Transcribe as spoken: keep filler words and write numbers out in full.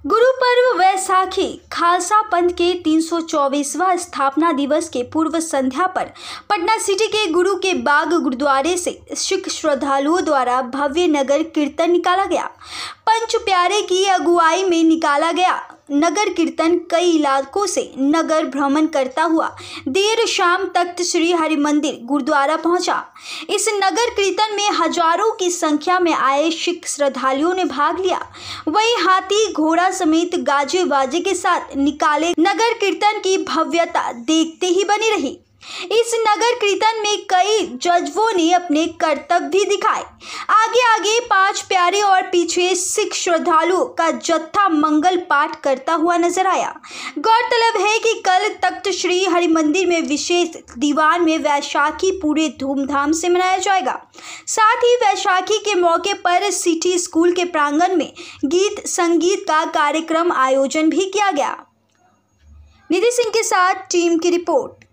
गुरु पर्व वैसाखी खालसा पंथ के तीन सौ चौबीसवां स्थापना दिवस के पूर्व संध्या पर पटना सिटी के गुरु के बाग गुरुद्वारे से सिख श्रद्धालुओं द्वारा भव्य नगर कीर्तन निकाला गया। पंच प्यारे की अगुवाई में निकाला गया नगर कीर्तन कई इलाकों से नगर भ्रमण करता हुआ देर शाम तख्त श्री हरिमंदिर गुरुद्वारा पहुंचा। इस नगर कीर्तन में हजारों की संख्या में आए सिख श्रद्धालुओं ने भाग लिया। वहीं हाथी घोड़ा समेत गाजे बाजे के साथ निकाले नगर कीर्तन की भव्यता देखते ही बनी रही। इस नगर कीर्तन में कई जज्बों ने अपने कर्तव्य भी दिखाए। आगे आगे पांच प्यारे और पीछे सिख श्रद्धालुओं का जत्था मंगल पाठ करता हुआ नजर आया। गौरतलब है कि कल तख्त श्री हरिमंदिर में विशेष दीवान में वैशाखी पूरे धूमधाम से मनाया जाएगा। साथ ही वैशाखी के मौके पर सिटी स्कूल के प्रांगण में गीत संगीत का कार्यक्रम आयोजन भी किया गया। निधि सिंह के साथ टीम की रिपोर्ट।